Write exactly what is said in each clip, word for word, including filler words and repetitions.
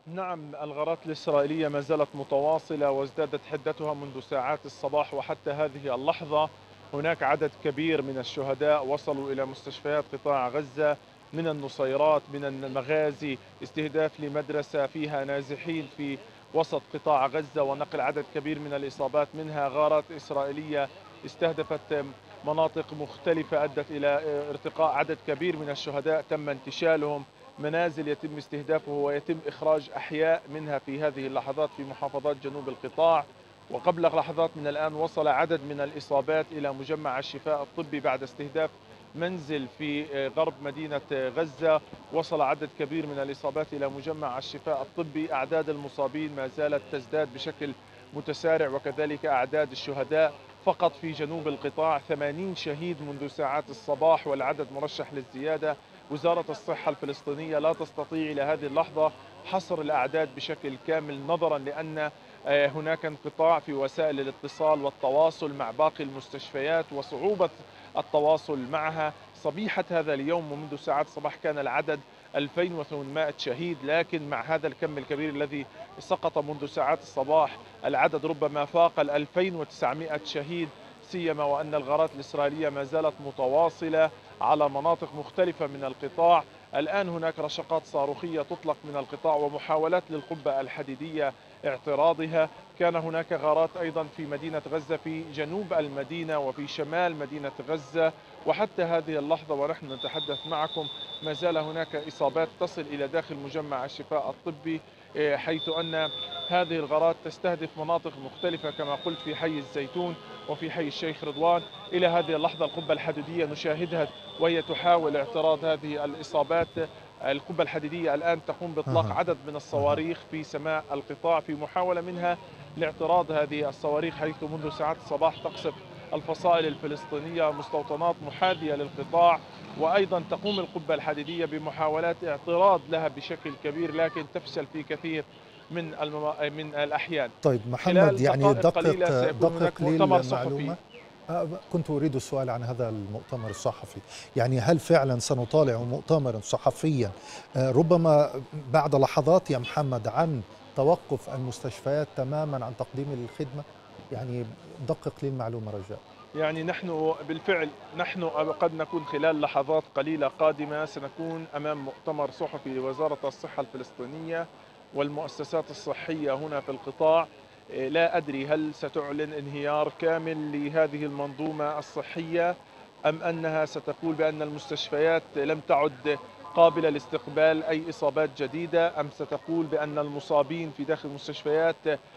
نعم، الغارات الإسرائيلية ما زالت متواصلة وازدادت حدتها منذ ساعات الصباح وحتى هذه اللحظة. هناك عدد كبير من الشهداء وصلوا إلى مستشفيات قطاع غزة، من النصيرات، من المغازي، استهداف لمدرسة فيها نازحين في وسط قطاع غزة، ونقل عدد كبير من الإصابات، منها غارات إسرائيلية استهدفت مناطق مختلفة أدت إلى ارتقاء عدد كبير من الشهداء تم انتشالهم. منازل يتم استهدافه ويتم إخراج أحياء منها في هذه اللحظات في محافظات جنوب القطاع. وقبل لحظات من الآن وصل عدد من الإصابات إلى مجمع الشفاء الطبي بعد استهداف منزل في غرب مدينة غزة. وصل عدد كبير من الإصابات إلى مجمع الشفاء الطبي. أعداد المصابين ما زالت تزداد بشكل متسارع وكذلك أعداد الشهداء. فقط في جنوب القطاع ثمانين شهيد منذ ساعات الصباح والعدد مرشح للزيادة. وزارة الصحة الفلسطينية لا تستطيع إلى هذه اللحظة حصر الأعداد بشكل كامل، نظرا لأن هناك انقطاع في وسائل الاتصال والتواصل مع باقي المستشفيات وصعوبة التواصل معها. صبيحة هذا اليوم ومنذ ساعات الصباح كان العدد ألفين وثمانمائة شهيد، لكن مع هذا الكم الكبير الذي سقط منذ ساعات الصباح العدد ربما فاق ال ألفين وتسعمائة شهيد، سيما وأن الغارات الإسرائيلية ما زالت متواصلة على مناطق مختلفة من القطاع. الآن هناك رشقات صاروخية تطلق من القطاع ومحاولات للقبة الحديدية اعتراضها. كان هناك غارات أيضا في مدينة غزة، في جنوب المدينة وفي شمال مدينة غزة. وحتى هذه اللحظة ونحن نتحدث معكم ما زال هناك إصابات تصل إلى داخل مجمع الشفاء الطبي، حيث أن هذه الغارات تستهدف مناطق مختلفة كما قلت في حي الزيتون وفي حي الشيخ رضوان. إلى هذه اللحظة القبة الحديدية نشاهدها وهي تحاول اعتراض هذه الإصابات. القبة الحديدية الآن تقوم بإطلاق أها عدد من أها الصواريخ في سماء القطاع في محاولة منها لاعتراض هذه الصواريخ، حيث منذ ساعات الصباح تقصف الفصائل الفلسطينية مستوطنات محاذية للقطاع. وأيضا تقوم القبة الحديدية بمحاولات اعتراض لها بشكل كبير، لكن تفشل في كثير من المم... من الأحيان. طيب محمد، خلال يعني دقائق قليلة دقق سيكون هناك دقق لي مؤتمر صحفي. المعلومة. آه، كنت أريد السؤال عن هذا المؤتمر الصحفي. يعني هل فعلا سنطالع مؤتمرا صحفيا آه، ربما بعد لحظات يا محمد عن توقف المستشفيات تماما عن تقديم الخدمة؟ يعني دقق لي المعلومة رجاء. يعني نحن بالفعل نحن قد نكون خلال لحظات قليلة قادمة سنكون أمام مؤتمر صحفي لوزارة الصحة الفلسطينية والمؤسسات الصحية هنا في القطاع. لا أدري هل ستعلن انهيار كامل لهذه المنظومة الصحية، أم أنها ستقول بأن المستشفيات لم تعد قابلة لاستقبال أي إصابات جديدة، أم ستقول بأن المصابين في داخل المستشفيات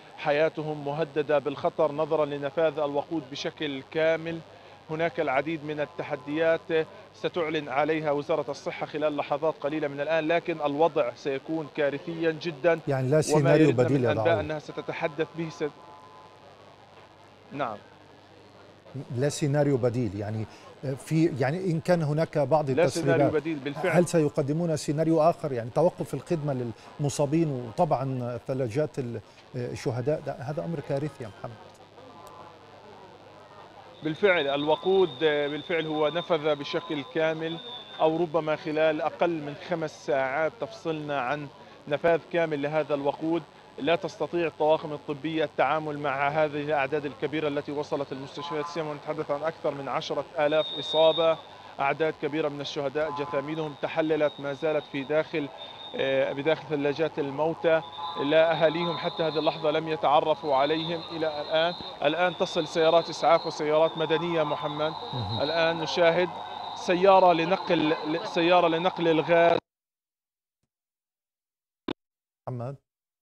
حياتهم مهددة بالخطر نظرا لنفاذ الوقود بشكل كامل. هناك العديد من التحديات ستعلن عليها وزارة الصحة خلال لحظات قليلة من الآن، لكن الوضع سيكون كارثيا جدا. يعني لا وما سيناريو يردنا بديل من أنباء يضعوه؟ أنها ستتحدث به ست... نعم، لا سيناريو بديل يعني. في يعني إن كان هناك بعض لا سيناريو التسريبات، بديل بالفعل. هل سيقدمون سيناريو آخر؟ يعني توقف الخدمة للمصابين وطبعا ثلاجات الشهداء، ده هذا أمر كارثي يا محمد. بالفعل الوقود بالفعل هو نفذ بشكل كامل، أو ربما خلال أقل من خمس ساعات تفصلنا عن نفاذ كامل لهذا الوقود. لا تستطيع الطواقم الطبية التعامل مع هذه الأعداد الكبيرة التي وصلت المستشفيات، سيما نتحدث عن أكثر من عشرة آلاف إصابة. أعداد كبيرة من الشهداء جثامينهم تحللت ما زالت في داخل بداخل ثلاجات الموتى. لا أهاليهم حتى هذه اللحظة لم يتعرفوا عليهم إلى الآن. الآن تصل سيارات إسعاف وسيارات مدنية محمد. مهم. الآن نشاهد سيارة لنقل سيارة لنقل الغاز محمد.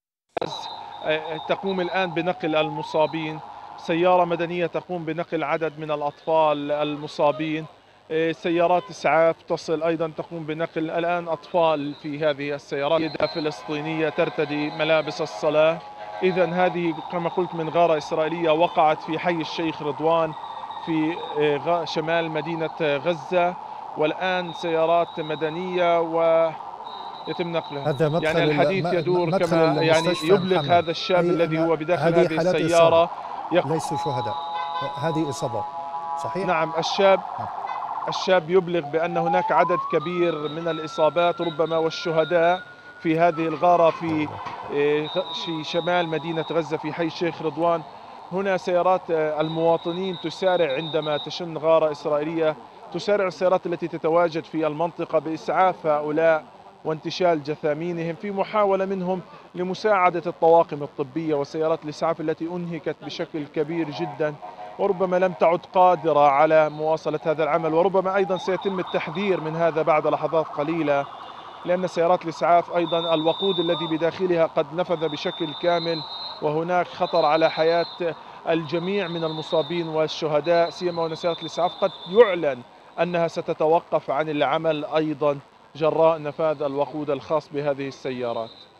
تقوم الآن بنقل المصابين. سيارة مدنية تقوم بنقل عدد من الأطفال المصابين. سيارات إسعاف تصل أيضا تقوم بنقل الآن أطفال في هذه السيارات. سيدة فلسطينية ترتدي ملابس الصلاة. إذا هذه كما قلت من غارة إسرائيلية وقعت في حي الشيخ رضوان في شمال مدينة غزة، والآن سيارات مدنية ويتم نقلها. هذا يعني مدخل الحديث يدور مدخل كما يعني المستشفى يبلغ محمد. هذا الشاب أي الذي أن هو بداخل هذه هذه حالات إصابة، السيارة يق... ليسوا شهداء، هذه إصابات صحيح؟ نعم، الشاب نعم. الشاب يبلغ بأن هناك عدد كبير من الإصابات ربما والشهداء في هذه الغارة لا في إله. في شمال مدينة غزة في حي الشيخ رضوان. هنا سيارات المواطنين تسارع عندما تشن غارة إسرائيلية، تسارع السيارات التي تتواجد في المنطقة بإسعاف هؤلاء وانتشال جثامينهم في محاولة منهم لمساعدة الطواقم الطبية وسيارات الإسعاف التي أنهكت بشكل كبير جدا وربما لم تعد قادرة على مواصلة هذا العمل. وربما أيضا سيتم التحذير من هذا بعد لحظات قليلة، لأن سيارات الإسعاف أيضا الوقود الذي بداخلها قد نفذ بشكل كامل، وهناك خطر على حياة الجميع من المصابين والشهداء، سيما وأن سيارات الإسعاف قد يعلن أنها ستتوقف عن العمل أيضا جراء نفاذ الوقود الخاص بهذه السيارات.